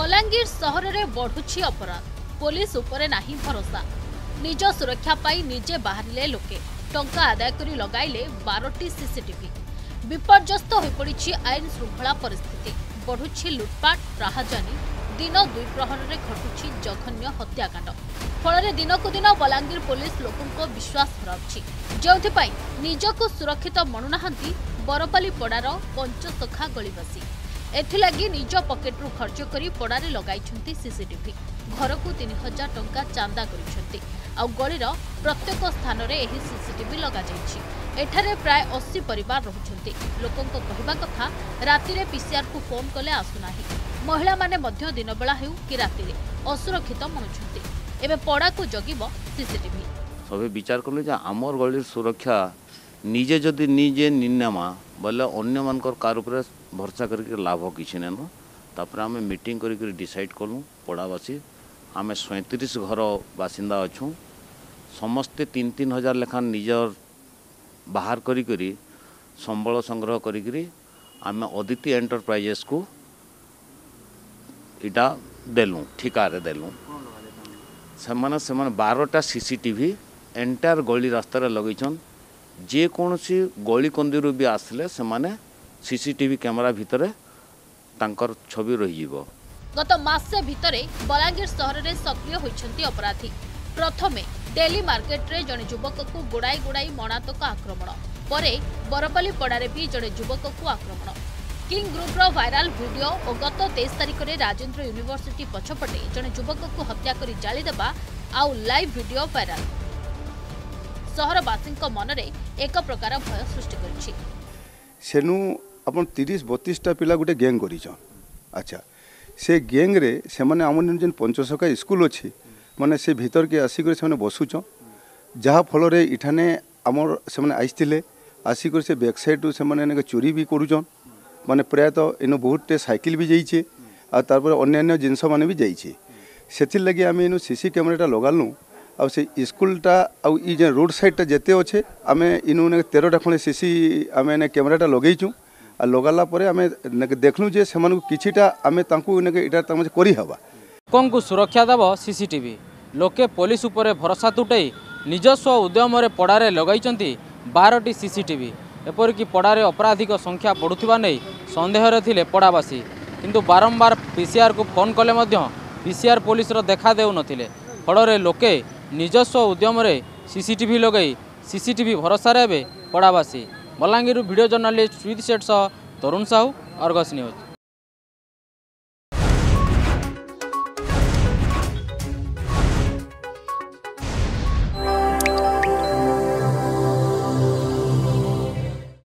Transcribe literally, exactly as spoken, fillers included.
बलांगीर सहर में बढ़ुछि अपराध, पुलिस उपरे नाही भरोसा। निज सुरक्षा पाई निजे बाहरिले लोके टंका आदाय करी लगाइले बारटी सीसीटीवी। विपर्यस्त हो पड़ी आईन श्रृंखला परिस्थिति, बढ़ुछि लुटपाट राहाजानी, दिन दुई प्रहर में घटुछि जघन्य हत्याकांड। फल दिनकू दिन बलांगीर पुलिस लोकों विश्वास हराउछि, जो निजको सुरक्षित मणुनाहांती बरपाली पड़ार पंचसखा गलीवासी। एथिलागी निज पकेट्रु खर्च करी पड़ारे लगाइछन्ति सीसीटीवी। घर को तीन हजार टंका चांदा करिछन्ति। आउ गलीर प्रत्येक स्थान में एही सीसीटीवी लगा जाइछि। एठारे प्राय अस्सी परिवार रहुछन्ति। लोकंको कहिबा कथा रातिरे पीसीआर को फोन कले आसुनाही। महिला माने मध्य दिन बेला हेउ कि रातिरे असुरक्षित मनुछन्ति। एबे पड़ा को जगिबो सीसीटीवी। सबे विचार करले जे हमर गलीर सुरक्षा निजे जदि निजे निन्नामा बोले अन्य मानकर कार उपरे भरोसा करके लाभ किसी नेन। तापर आम मीटिंग करके डिसाइड कलु पड़ावासी आम सैंतीस घर बासिंदा अच्छु। समस्ते तीन तीन हजार लेखा निजर बाहर करी करी संबल संग्रह करी आम अदिति एंटरप्राइजेस को इटा देलु ठिकारे देलु। सेमाने सेमाने बारटा सीसीटीवी एंटायर गली रास्ता लगेछन। जे कौन सी गली कंदी भी आसले से माने सीसीटीवी कैमरा भितरे तांकर छवि रही। गत मासे भितरे बलांगीर सहर में सक्रिय होइछन्ति अपराधी। प्रथमे डेली मार्केट रे जने युवक को गोड़ाई गोड़ाई मणातक आक्रमण, परे बरपाली पड़ारे भी जने युवक को आक्रमण। किंग ग्रुप रो वायरल वीडियो और गत तेईस तारिख में राजेंद्र यूनिवर्सिटी पछपटे जने युवक को हत्या करी जाली देबा आउ लाइव वीडियो वायरल सहरवासी मनरे एक प्रकार भय सृष्टि करिछि। सेनु अपन तीस बत्तीस टा पिला गोटे गैंग करिछन। अच्छा से गैंग रे से माने हमन जेन पंचसखा स्कूल अछि माने से भीतर के आसी कर से माने बसुछन, जहा फल रे इठाने हमर से माने आइस्तिले आसी कर से बैक साइड से माने ने चोरी भी करूछन। माने प्राय तो इनो बहुत टे साइकिल भी जाइछे आ तारपर अन्य जिनस माने भी जाइछे। सेथिर लागि आमे इनो सीसी कैमराटा लगालनु। आ से स्कूलटा आउ ई जे रोड साइडटा जेते अच्छे आमे इनु ने तेरह खणे सीसी आमे ने कैमराटा लगेइछु। आ लगाला परे आमे देखलु जे सेमानकु किछिटा आमे तांकु ने इटा तमसे करि हबा। लोकंकु सुरक्षा देव सीसीटीवी। लोके पुलिस उपरे भरोसा तुटाई निजस्व उद्यम रे पड़ारे लगाइचंती बारटी सीसीटीवी। एपरिक पड़ारे अपराधिक संख्या बढ़ुथिबा नै संदेह रे थिले पड़ावासी, किंतु बारंबार पीसीआर को फोन कले मध्य पीसीआर पुलिस रो देखा देउ नथिले। फल लोके निजस्व उद्यम रे सीसीटीवी लगई सीसीटीवी भरोसा रे पड़ावासी। बलांगीर वीडियो जर्नलिस्ट स्विद सेट तरुण साहू, अर्गस न्यूज।